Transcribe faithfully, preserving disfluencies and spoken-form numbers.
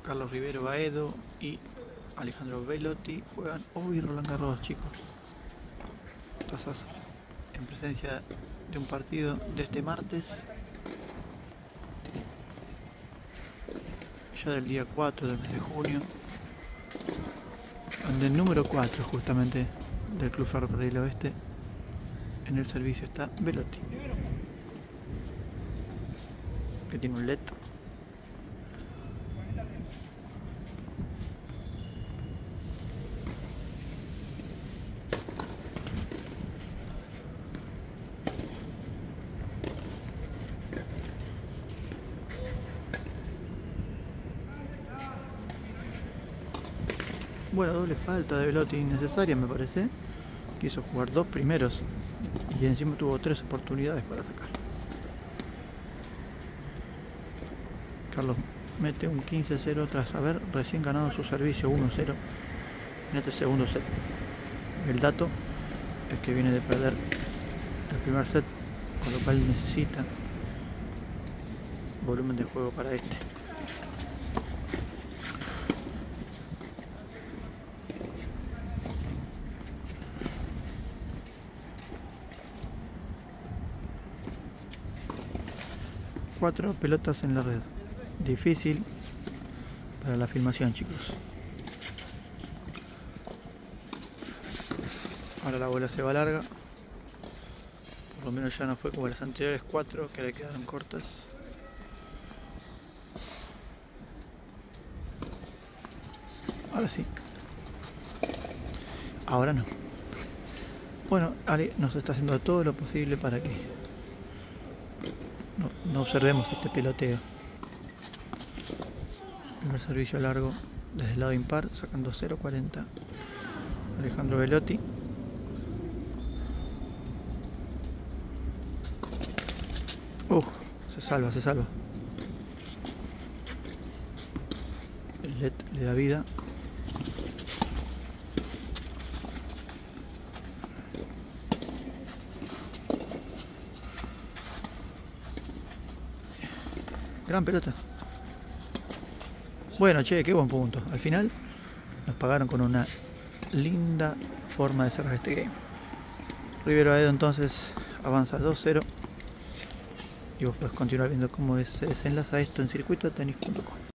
Carlos Rivero Baedo y Alejandro Velotti juegan hoy Roland Garros, chicos. Entonces, en presencia de un partido de este martes, ya del día cuatro del mes de junio, donde el número cuatro justamente del Club Ferrocarril Oeste en el servicio está Velotti, que tiene un L E D. Bueno, doble falta de Velotti innecesaria, me parece. Quiso jugar dos primeros y encima tuvo tres oportunidades para sacar. Carlos mete un quince cero tras haber recién ganado su servicio uno cero en este segundo set. El dato es que viene de perder el primer set, con lo cual necesita volumen de juego para este. Cuatro pelotas en la red. Difícil para la filmación, chicos. Ahora la bola se va larga. Por lo menos ya no fue como las anteriores cuatro que le quedaron cortas. Ahora sí. Ahora no. Bueno, Ali nos está haciendo todo lo posible para que no, no observemos este peloteo. Primer servicio largo desde el lado impar, sacando cero cuarenta Alejandro Velotti. Uh, se salva, se salva. El L E D le da vida. Gran pelota. Bueno, che, qué buen punto. Al final nos pagaron con una linda forma de cerrar este game. Rivero Baedo entonces avanza dos cero. Y vos podés continuar viendo cómo se desenlaza esto en circuito tenis punto com.